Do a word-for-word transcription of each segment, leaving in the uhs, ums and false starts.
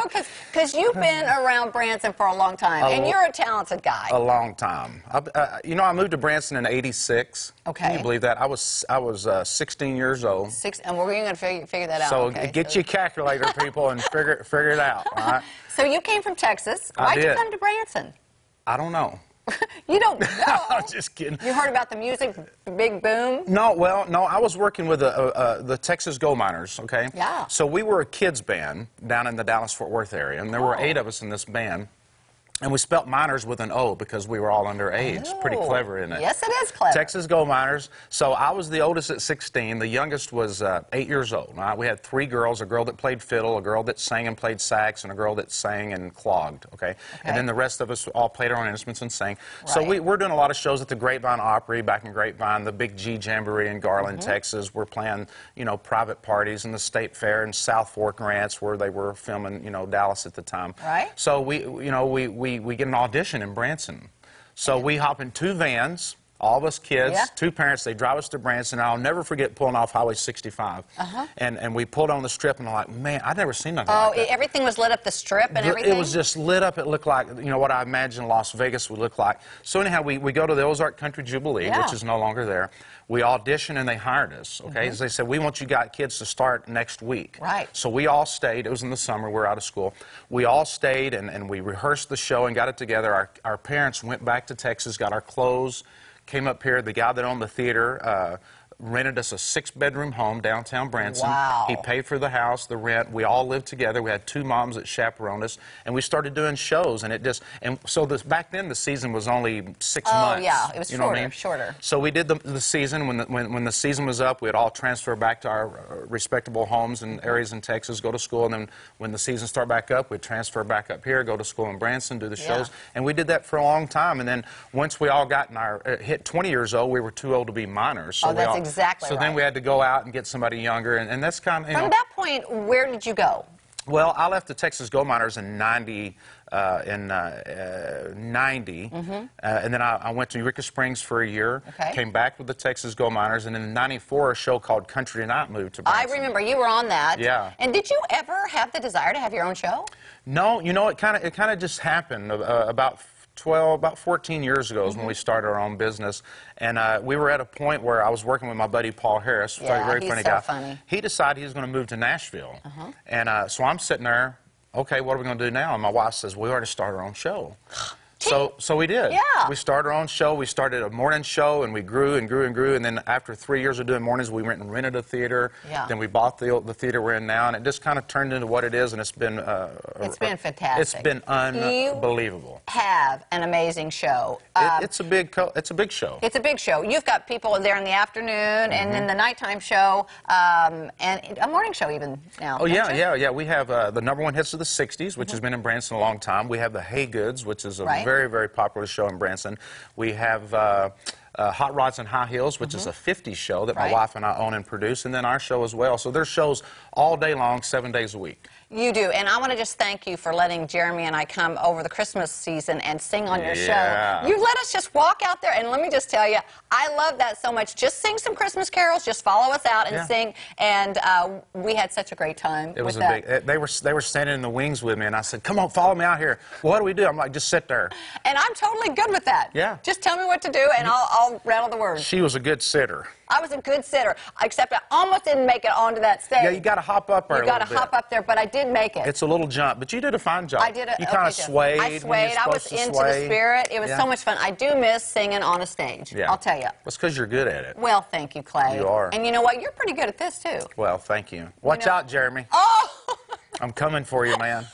know, because you've been around Branson for a long time, a and you're a talented guy. A long time. I, uh, you know, I moved to Branson in eighty-six. Okay. Can you believe that? I was I was uh, sixteen years old. Six, and we're going to figure, figure that out. So okay. get so. your calculator, people, and figure figure it out. All right? So you came from Texas. I Why'd did. you come to Branson? I don't know. You don't know? I'm just kidding. You heard about the music big boom? No, well, no, I was working with the, uh, uh, the Texas Gold Miners, okay? Yeah. So we were a kids band down in the Dallas-Fort Worth area, and there were Oh. eight of us in this band. And we spelt miners with an O because we were all underage. Oh. Pretty clever, isn't it? Yes, it is clever. Texas Gold Miners. So I was the oldest at sixteen. The youngest was uh, eight years old. Right? We had three girls, a girl that played fiddle, a girl that sang and played sax, and a girl that sang and clogged, okay? okay. And then the rest of us all played our own instruments and sang. Right. So we, we're doing a lot of shows at the Grapevine Opry back in Grapevine, the Big G Jamboree in Garland, mm-hmm. Texas. We're playing, you know, private parties in the State Fair in South Fork Ranch where they were filming, you know, Dallas at the time. Right. So we, you know, we, we, we get an audition in Branson. So we hop in two vans, all of us kids, yeah. two parents, they drive us to Branson, and I'll never forget pulling off Highway sixty-five. Uh-huh. and, and we pulled on the strip, and I'm like, man, I'd never seen nothing oh, like that. Everything was lit up, the strip and everything? It was just lit up. It looked like, you know, what I imagine Las Vegas would look like. So anyhow, we, we go to the Ozarks Country Jubilee, yeah. which is no longer there. We auditioned, and they hired us, okay? Mm-hmm. They said, we want you got kids to start next week. Right. So we all stayed. It was in the summer. We were out of school. We all stayed, and, and we rehearsed the show and got it together. Our, our parents went back to Texas, got our clothes, came up here. The guy that owned the theater uh, rented us a six-bedroom home downtown Branson. Wow. He paid for the house, the rent. We all lived together. We had two moms that chaperoned us, and we started doing shows. And it just and so this back then the season was only six oh, months. Oh yeah, it was you shorter. Know what I mean? Shorter. So we did the, the season. When the when, when the season was up, we'd all transfer back to our uh, respectable homes and areas in Texas, go to school, and then when the season started back up, we'd transfer back up here, go to school in Branson, do the shows, yeah. and we did that for a long time. And then once we all got in our uh, hit twenty years old, we were too old to be minors. So oh, that's all, exactly so right. then we had to go out and get somebody younger, and, and that's kind of, you From know. that point, where did you go? Well, I left the Texas Gold Miners in ninety, uh, in uh, uh, ninety, mm-hmm. uh, and then I, I went to Eureka Springs for a year, okay. came back with the Texas Gold Miners, and in ninety-four, a show called Country Tonight moved to Branson. I remember you were on that. Yeah. And did you ever have the desire to have your own show? No, you know, it kind of it kind of just happened uh, about twelve, about fourteen years ago is mm-hmm. when we started our own business, and uh, we were at a point where I was working with my buddy Paul Harris, yeah, very he's funny so guy. funny. He decided he was going to move to Nashville, uh-huh. and uh, so I'm sitting there. Okay, what are we going to do now? And my wife says, we ought to start our own show. So, so we did. Yeah. We started our own show. We started a morning show, and we grew and grew and grew. And then after three years of doing mornings, we went and rented a theater. Yeah. Then we bought the the theater we're in now, and it just kind of turned into what it is. And it's been uh, it's been fantastic. It's been unbelievable. You have an amazing show. It, um, it's a big co it's a big show. It's a big show. You've got people there in the afternoon, mm-hmm. and then the nighttime show, um, and a morning show even now. Oh yeah, you? yeah, yeah. We have uh, the number one hits of the sixties, which mm-hmm. has been in Branson a long time. We have the Hay Goods, which is a right. very very popular show in Branson. We have uh, uh, Hot Rods and High Heels, which mm-hmm. is a fifties show that right. my wife and I own and produce, and then our show as well. So there's shows all day long, seven days a week. You do, and I want to just thank you for letting Jeremy and I come over the Christmas season and sing on your yeah. show. You let us just walk out there, and let me just tell you, I love that so much. Just sing some Christmas carols, just follow us out and yeah. sing, and uh, we had such a great time. It was with a that. big. They were they were standing in the wings with me, and I said, "Come on, follow me out here." Well, what do we do? I'm like, "Just sit there." And I'm totally good with that. Yeah. Just tell me what to do, and I'll, I'll rattle the words. She was a good sitter. I was a good sitter, except I almost didn't make it onto that stage. Yeah, you got to hop up there. You got to hop up there, but I did make it. It's a little jump, but you did a fine job. I did it. You okay, kind of swayed. I swayed. I was into sway. the spirit. It was yeah. so much fun. I do miss singing on a stage. Yeah. I'll tell you. That's because you're good at it. Well, thank you, Clay. You are. And you know what? You're pretty good at this too. Well, thank you. Watch you know, out, Jeremy. Oh. I'm coming for you, man.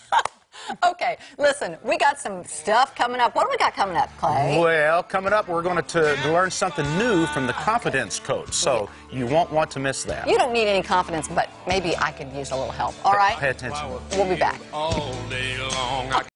Okay, listen, we got some stuff coming up. What do we got coming up, Clay? Well, coming up, we're going to, to learn something new from the confidence coach, so you won't want to miss that. You don't need any confidence, but maybe I could use a little help. All right? Pay attention. We'll be back. All day long.